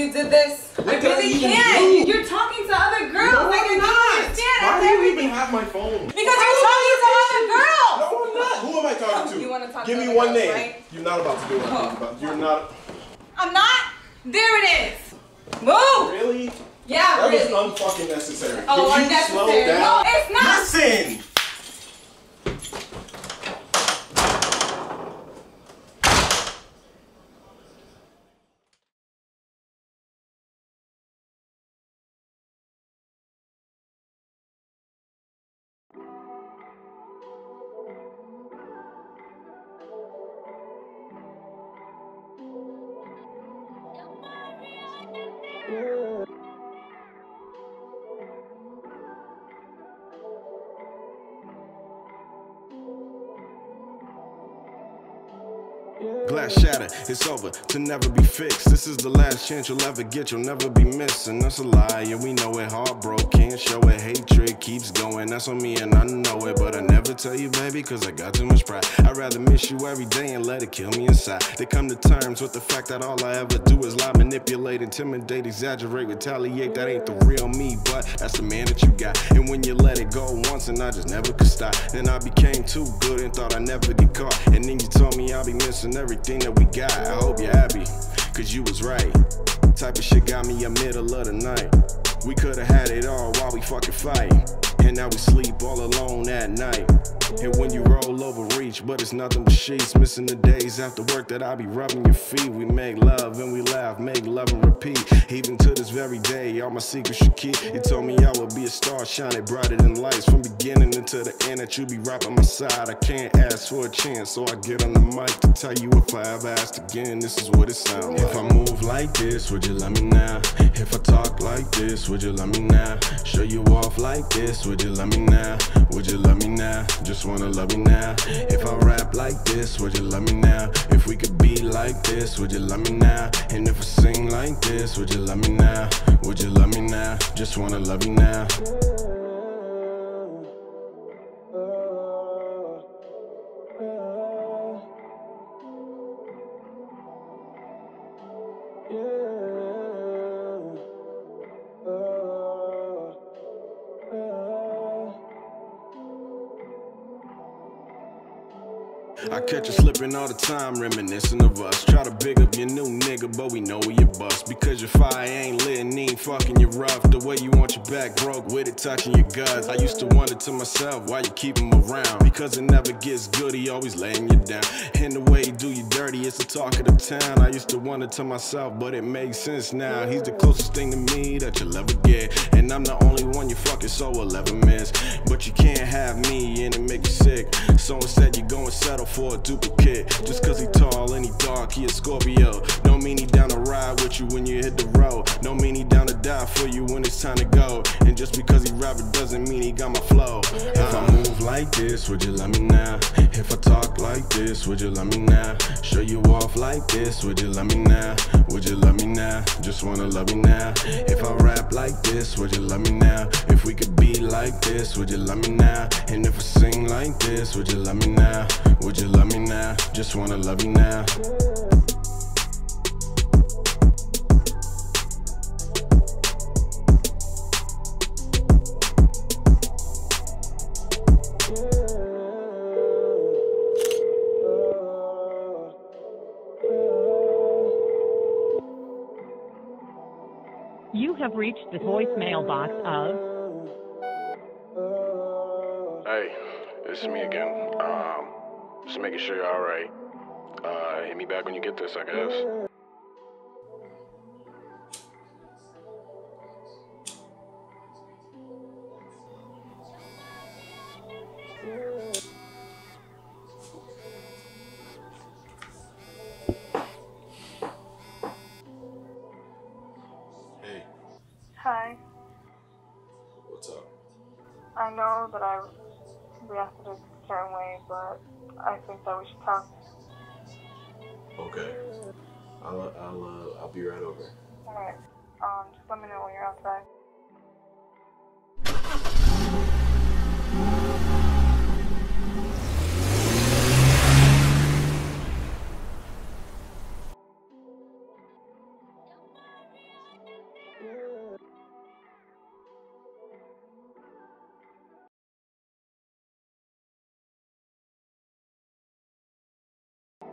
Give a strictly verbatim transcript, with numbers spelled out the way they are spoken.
really did this? What I really did I can't. do? You're talking to other girls. No, like, I'm I not. don't understand. Why That's do you everything. even have my phone? Because you're talking to other girls. No, I'm not. Who am I talking to? You want to talk Give to me other one girls, name. right? You're not about to do it. Oh. You're not. I'm not. There it is. Move. Really? Yeah, That really. was unfucking necessary. Oh, Can you unnecessary. slow down? No, it's not. Listen. Glass shatter, it's over, to never be fixed. This is the last chance you'll ever get, you'll never be missing. That's a lie, and we know it. Heartbroken, can't show it. Hatred keeps going, that's on me and I know it. But I never tell you, baby, cause I got too much pride. I'd rather miss you every day and let it kill me inside. They come to terms with the fact that all I ever do is lie, manipulate, intimidate, exaggerate, retaliate. That ain't the real me, but that's the man that you got. And when you let it go once and I just never could stop, then I became too good and thought I'd never get caught. And then you told me I'll be missing everything that we got. I hope you're happy, cause you was right. Type of shit got me in middle of the night. We could've had it all while we fucking fight. And now we sleep all alone at night. And when you roll over, reach, but it's nothing but sheets. Missing the days after work that I be rubbing your feet. We make love and we laugh, make love and repeat. Even to this very day, all my secrets you keep. You told me I would be a star, shining brighter than lights. From beginning until the end, that you be right by my side. I can't ask for a chance, so I get on the mic to tell you if I ever asked again, this is what it sounds like. If I move like this, would you love me now? If I talk like this, would you love me now? Show you off like this, would you love me now? Would you love me now? Just wanna love me now. If I rap like this, would you love me now? If we could be like this, would you love me now? And if I sing like this, would you love me now? Would you love me now? Just wanna love you now. I catch you slipping all the time, reminiscing of us. Try to big up your new nigga, but we know we your bust. Because your fire ain't lit and he ain't fucking you rough. The way you want your back broke with it touching your guts. I used to wonder to myself why you keep him around. Because it never gets good, he always laying you down. And the way he do you dirty, it's the talk of the town. I used to wonder to myself, but it makes sense now. He's the closest thing to me that you'll ever get. And I'm the only one you fucking so will ever miss. But you can't have me and it make you sick. So instead you go and settle for a duplicate. Just cause he tall and he dark, he a Scorpio. Don't mean he down to ride with you when you hit the road. Don't mean he down to die for you when it's time to go. And just because he rap it doesn't mean he got my flow. If I move like this, would you love me now? If I talk like this, would you love me now? Show you off like this, would you love me now? Would you love me now? Just wanna love you now. If I rap like this, would you love me now? If we could be like this, would you love me now? And if I sing like this, would you love me now? Would you love me now? Just wanna love you now. You have reached the voicemail box of... Hey, this is me again. Um, just making sure you're alright. Uh, hit me back when you get this, I guess. Hey. Hi. What's up? I know that I reacted a certain way, but I think that we should talk. Okay. I'll I'll uh, I'll be right over. Alright. Um, just let me know when you're outside.